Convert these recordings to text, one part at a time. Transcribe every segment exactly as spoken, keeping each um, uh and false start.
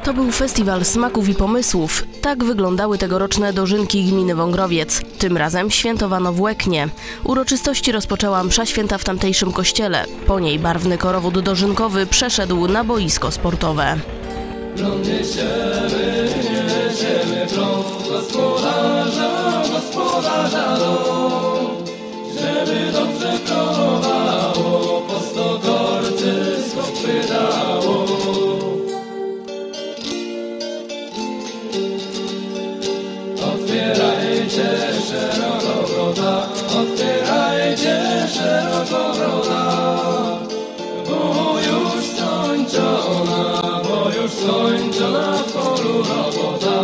To był festiwal smaków i pomysłów. Tak wyglądały tegoroczne dożynki gminy Wągrowiec. Tym razem świętowano w Łeknie. Uroczystości rozpoczęła msza święta w tamtejszym kościele. Po niej barwny korowód dożynkowy przeszedł na boisko sportowe. Prąd niesiemy, niesiemy prąd gospodarza, gospodarza dom, żeby dobrze prowało, po sto korcy skopy dało. Otwierajcie szeroko wrota, otwierajcie szeroko wrota, bo już skończona, bo już skończona w polu robota.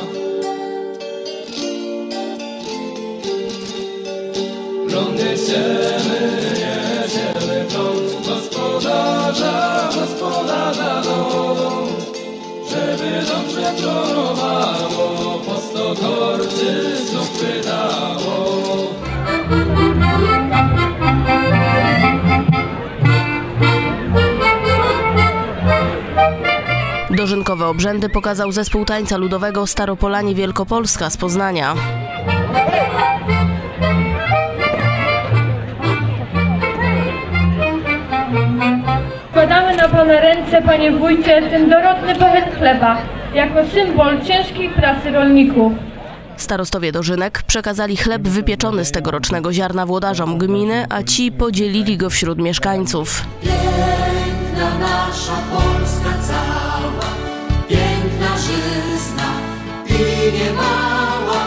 Prąd niesiemy, niesiemy prąd gospodarza, gospodarza dom, żeby dobrze prowało, po sto korcy znów wydało. Dożynkowe obrzędy pokazał zespół tańca ludowego Staropolanie Wielkopolska z Poznania. Składamy na Pana ręce, Panie Wójcie, ten dorodny pęcherz chleba, jako symbol ciężkiej pracy rolników. Starostowie dożynek przekazali chleb wypieczony z tegorocznego ziarna włodarzom gminy, a ci podzielili go wśród mieszkańców. Piękna nasza Polska cała, piękna żyzna i niemała,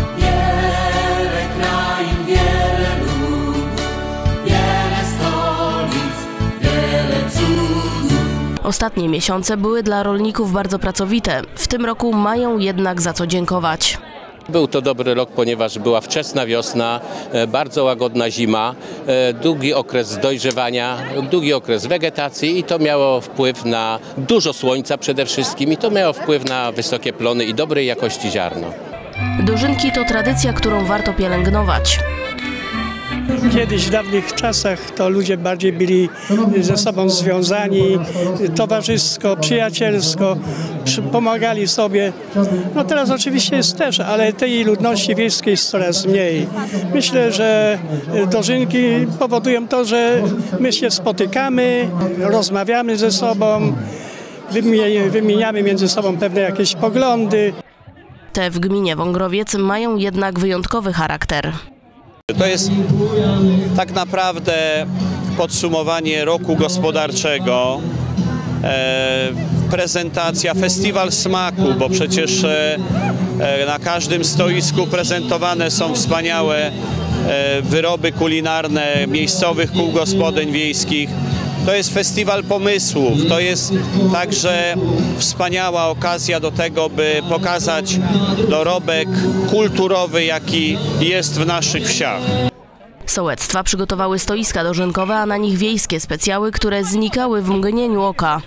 wiele krain, wiele ludów, wiele stolic, wiele cudów. Ostatnie miesiące były dla rolników bardzo pracowite. W tym roku mają jednak za co dziękować. Był to dobry rok, ponieważ była wczesna wiosna, bardzo łagodna zima, długi okres dojrzewania, długi okres wegetacji i to miało wpływ na dużo słońca przede wszystkim i to miało wpływ na wysokie plony i dobrej jakości ziarno. Dożynki to tradycja, którą warto pielęgnować. Kiedyś w dawnych czasach to ludzie bardziej byli ze sobą związani, towarzysko, przyjacielsko, pomagali sobie. No teraz oczywiście jest też, ale tej ludności wiejskiej jest coraz mniej. Myślę, że dożynki powodują to, że my się spotykamy, rozmawiamy ze sobą, wymieniamy między sobą pewne jakieś poglądy. Te w gminie Wągrowiec mają jednak wyjątkowy charakter. To jest tak naprawdę podsumowanie roku gospodarczego, e, prezentacja, festiwal smaku, bo przecież e, na każdym stoisku prezentowane są wspaniałe e, wyroby kulinarne miejscowych kół gospodyń wiejskich. To jest festiwal pomysłów, to jest także wspaniała okazja do tego, by pokazać dorobek kulturowy, jaki jest w naszych wsiach. Sołectwa przygotowały stoiska dożynkowe, a na nich wiejskie specjały, które znikały w mgnieniu oka.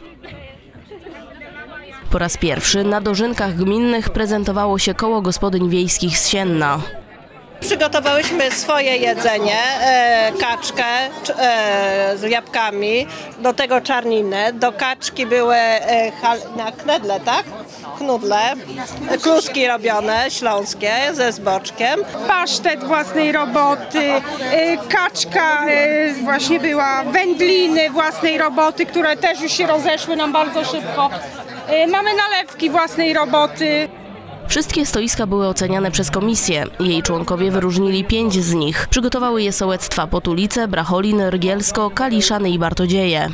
Po raz pierwszy na dożynkach gminnych prezentowało się koło gospodyń wiejskich z Sienna. Przygotowałyśmy swoje jedzenie, e, kaczkę e, z jabłkami, do tego czarninę, do kaczki były e, hal, na knedle, tak? Knudle, kluski robione, śląskie, ze zboczkiem. Pasztet własnej roboty, e, kaczka e, właśnie była, wędliny własnej roboty, które też już się rozeszły nam bardzo szybko. E, mamy nalewki własnej roboty. Wszystkie stoiska były oceniane przez komisję. Jej członkowie wyróżnili pięć z nich. Przygotowały je sołectwa Potulice, Bracholin, Rygielsko, Kaliszany i Bartodzieje.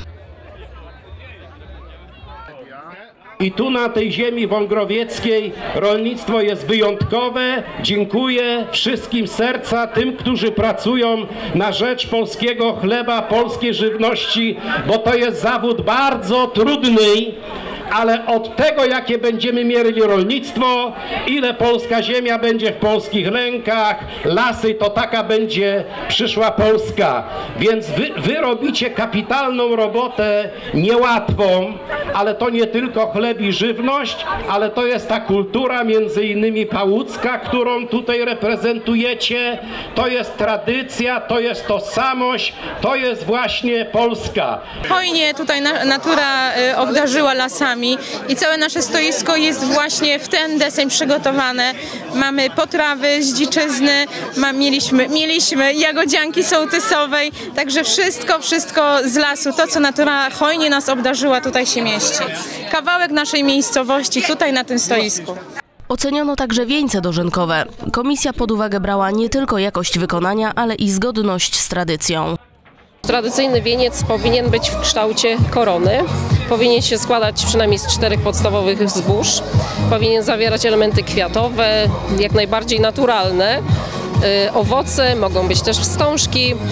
I tu na tej ziemi wągrowieckiej rolnictwo jest wyjątkowe. Dziękuję wszystkim z serca tym, którzy pracują na rzecz polskiego chleba, polskiej żywności, bo to jest zawód bardzo trudny. Ale od tego, jakie będziemy mierzyli rolnictwo, ile polska ziemia będzie w polskich rękach, lasy, to taka będzie przyszła Polska. Więc wy, wy robicie kapitalną robotę, niełatwą, ale to nie tylko chleb i żywność, ale to jest ta kultura między innymi pałucka, którą tutaj reprezentujecie. To jest tradycja, to jest tożsamość, to jest właśnie Polska. Hojnie tutaj natura obdarzyła lasami. dzieciakami i całe nasze stoisko jest właśnie w ten deseń przygotowane. Mamy potrawy z dziczyzny, ma, mieliśmy, mieliśmy jagodzianki sołtysowej, także wszystko, wszystko z lasu, to co natura hojnie nas obdarzyła, tutaj się mieści. Kawałek naszej miejscowości tutaj na tym stoisku. Oceniono także wieńce dożynkowe. Komisja pod uwagę brała nie tylko jakość wykonania, ale i zgodność z tradycją. Tradycyjny wieniec powinien być w kształcie korony. Powinien się składać przynajmniej z czterech podstawowych zbóż. Powinien zawierać elementy kwiatowe, jak najbardziej naturalne. Yy, owoce, mogą być też wstążki. Yy,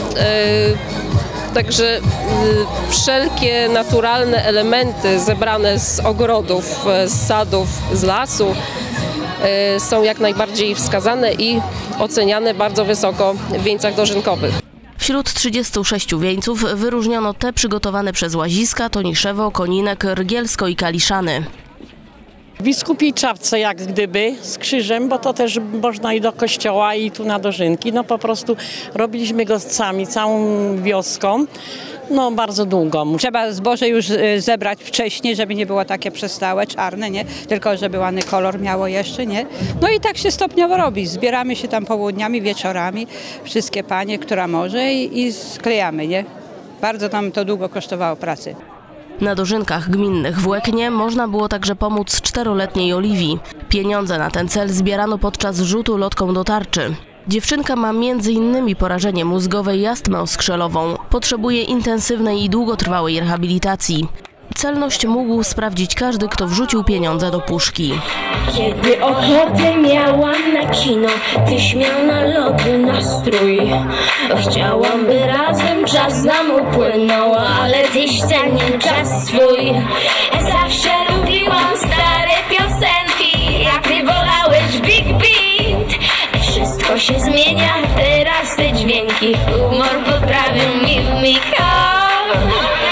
Także yy, wszelkie naturalne elementy zebrane z ogrodów, z sadów, z lasu yy, są jak najbardziej wskazane i oceniane bardzo wysoko w wieńcach dożynkowych. Wśród trzydziestu sześciu wieńców wyróżniono te przygotowane przez Łaziska, Toniszewo, Koninek, Rygielsko i Kaliszany. W biskupiej czapce jak gdyby z krzyżem, bo to też można i do kościoła i tu na dożynki. No po prostu robiliśmy go sami, całą wioską. No bardzo długo. Trzeba zboże już zebrać wcześniej, żeby nie było takie przestałe, czarne, nie? Tylko żeby ładny kolor miało jeszcze, nie? No i tak się stopniowo robi. Zbieramy się tam południami, wieczorami, wszystkie panie, która może i, i sklejamy, nie? Bardzo nam to długo kosztowało pracy. Na dożynkach gminnych w Łeknie można było także pomóc czteroletniej Oliwii. Pieniądze na ten cel zbierano podczas rzutu lotką do tarczy. Dziewczynka ma między innymi porażenie mózgowe i astmę skrzelową. Potrzebuje intensywnej i długotrwałej rehabilitacji. Celność mógł sprawdzić każdy, kto wrzucił pieniądze do puszki. Kiedy ochotę miałam na kino, tyś miał na lody nastrój. Chciałam, by razem czas nam upłynął, ale tyś cenił czas swój. Zawsze lubiłam stare piosenki, jak ty wolałeś Big Beat. Wszystko się zmienia, teraz te dźwięki humor poprawią mi w mikro.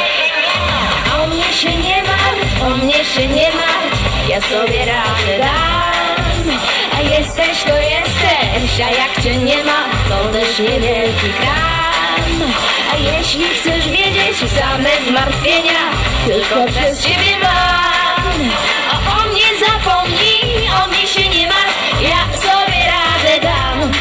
O mnie się nie martw, o mnie się nie martw, ja sobie radę dam. A jesteś to jesteś, a jak cię nie ma, to też niewielki kram. A jeśli chcesz wiedzieć, same zmartwienia tylko przez ciebie mam. O, o mnie zapomnij, o mnie się nie martw, ja sobie radę dam.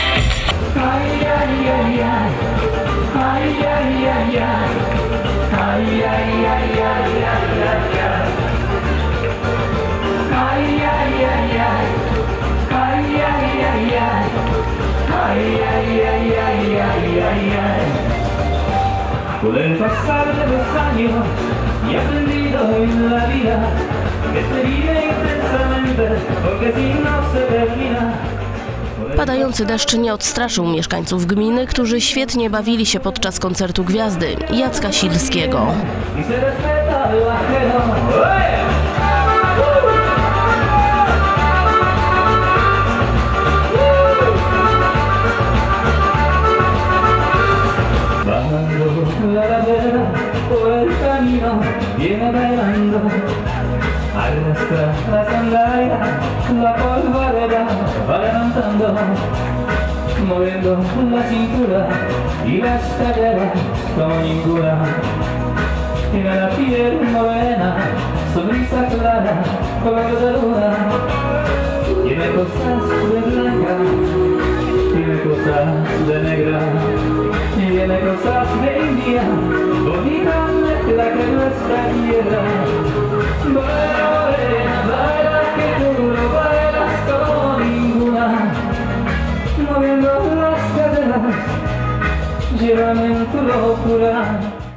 Poder pasar de los años y aprendido en la vida que se vive intensamente porque si no se termina. Padający deszcz nie odstraszył mieszkańców gminy, którzy świetnie bawili się podczas koncertu Gwiazdy Jacka Silskiego. La ladera por el camino viene bailando, arrastra la sandalia, la polvareda va levantando, moviendo la cintura y las caderas como ninguna. Tiene la piel morena, sonrisa clara, color de luna, tiene cosas de blanca, tiene cosas de negra. Tiene cosas de India, bonita mezcla que nuestra tierra. Baila morena, baila que tú no bailas como ninguna. Moviendo las caderas, llévame en tu locura.